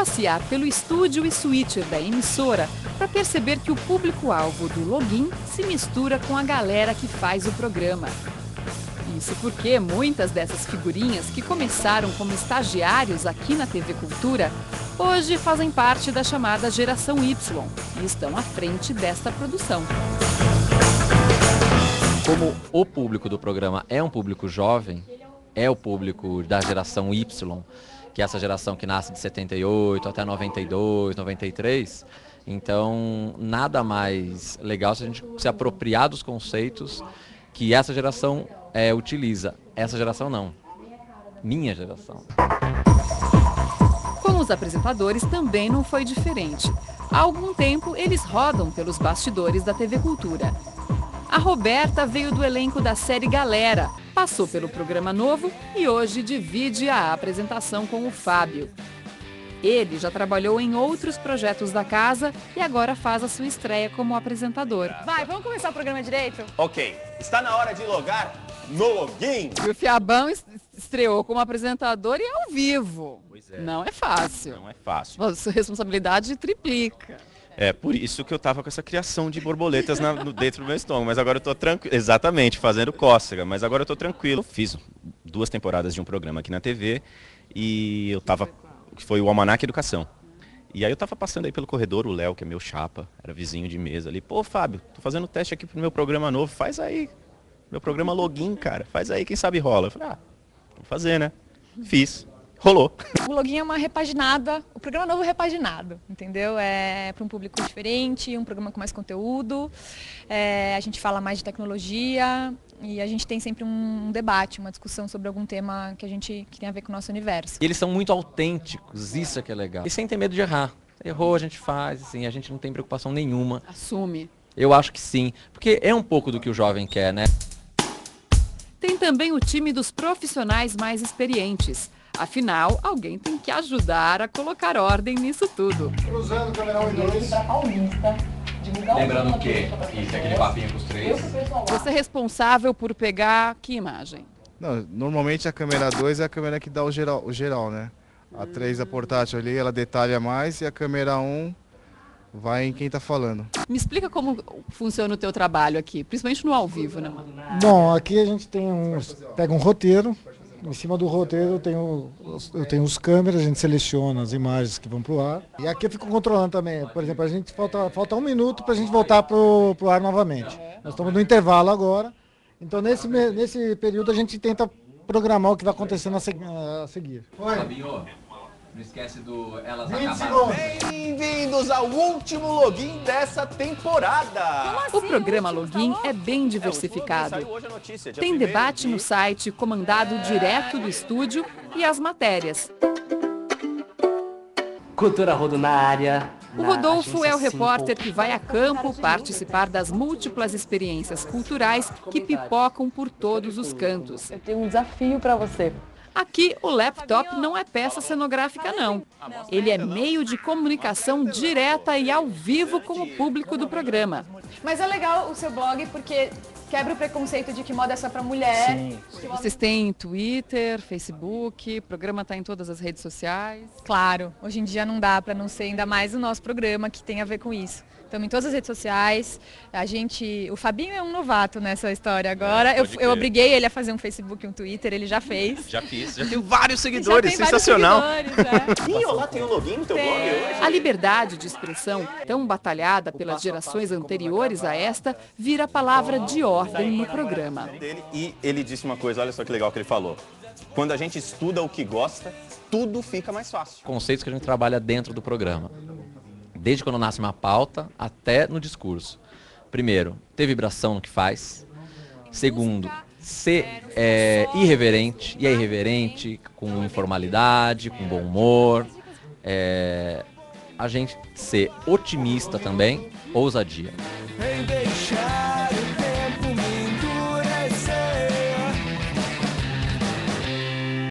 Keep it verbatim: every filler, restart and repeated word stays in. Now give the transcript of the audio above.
passear pelo estúdio e switcher da emissora para perceber que o público-alvo do Login se mistura com a galera que faz o programa. Isso porque muitas dessas figurinhas que começaram como estagiários aqui na T V Cultura, hoje fazem parte da chamada Geração Y e estão à frente desta produção. Como o público do programa é um público jovem, é o público da Geração Y, que é essa geração que nasce de setenta e oito até noventa e dois, noventa e três, então nada mais legal se a gente se apropriar dos conceitos que essa geração é, utiliza. Essa geração não. Minha geração. Com os apresentadores também não foi diferente. Há algum tempo eles rodam pelos bastidores da T V Cultura. A Roberta veio do elenco da série Galera, passou pelo programa Novo e hoje divide a apresentação com o Fábio. Ele já trabalhou em outros projetos da casa e agora faz a sua estreia como apresentador. Vai, vamos começar o programa direito? Ok, está na hora de logar no Login. E o Fiabão estreou como apresentador e ao vivo. Pois é. Não é fácil. Não é fácil. A sua responsabilidade triplica. É por isso que eu tava com essa criação de borboletas na, no, dentro do meu estômago, mas agora eu tô tranquilo, exatamente, fazendo cócega, mas agora eu tô tranquilo. Fiz duas temporadas de um programa aqui na T V e eu tava, que foi o Almanac Educação. E aí eu tava passando aí pelo corredor, o Léo, que é meu chapa, era vizinho de mesa ali. Pô, Fábio, tô fazendo teste aqui pro meu programa novo, faz aí, meu programa Login, cara, faz aí, quem sabe rola. Eu falei, ah, vou fazer, né? Fiz. Rolou. O Login é uma repaginada, o programa novo repaginado, entendeu? É para um público diferente, um programa com mais conteúdo, é, a gente fala mais de tecnologia e a gente tem sempre um debate, uma discussão sobre algum tema que a gente que tem a ver com o nosso universo. E eles são muito autênticos, isso é que é legal. E sem ter medo de errar. Errou, a gente faz, assim, a gente não tem preocupação nenhuma. Assume. Eu acho que sim, porque é um pouco do que o jovem quer, né? Tem também o time dos profissionais mais experientes. Afinal, alguém tem que ajudar a colocar ordem nisso tudo. Cruzando, câmera um e dois. Lembrando o quê? Isso, aquele papinho com os três. Você é responsável por pegar que imagem? Não, normalmente a câmera dois é a câmera que dá o geral, o geral, né? A três, a portátil ali, ela detalha mais e a câmera um vai em quem tá falando. Me explica como funciona o teu trabalho aqui, principalmente no ao vivo, né? Bom, aqui a gente tem um, pega um roteiro. Em cima do roteiro eu tenho, eu tenho os câmeras, a gente seleciona as imagens que vão para o ar. E aqui eu fico controlando também. Por exemplo, a gente falta, falta um minuto para a gente voltar para o ar novamente. Nós estamos no intervalo agora. Então nesse, nesse período a gente tenta programar o que vai acontecendo a seguir. Foi. Fabinho, não esquece do Elas Acabaram. Bem-vindos ao último Login dessa temporada. O programa Login é bem diversificado. Tem debate no site, comandado direto do estúdio, e as matérias. Cultura Rodo na área. O Rodolfo é o repórter que vai a campo participar das múltiplas experiências culturais que pipocam por todos os cantos. Eu tenho um desafio para você. Aqui, o laptop não é peça cenográfica, não. Ele é meio de comunicação direta e ao vivo com o público do programa. Mas é legal o seu blog porque quebra o preconceito de que moda é só para mulher. Sim. Vocês têm Twitter, Facebook, o programa está em todas as redes sociais? Claro, hoje em dia não dá para não ser ainda mais o nosso programa que tem a ver com isso. Estamos em todas as redes sociais, a gente, o Fabinho é um novato nessa história agora, é, eu, eu obriguei ele a fazer um Facebook e um Twitter, ele já fez. Já fiz, já tenho vários seguidores, já tem sensacional. Vários seguidores, é. Ih, olá, tem o login no teu Tem. blog hoje? A liberdade de expressão, tão batalhada pelas gerações anteriores a esta, vira palavra de ordem no programa. E ele disse uma coisa, olha só que legal que ele falou. Quando a gente estuda o que gosta, tudo fica mais fácil. Conceitos que a gente trabalha dentro do programa. Desde quando nasce uma pauta até no discurso. Primeiro, ter vibração no que faz. Segundo, ser é, irreverente. E é irreverente com informalidade, com bom humor. É, a gente ser otimista também, ousadia.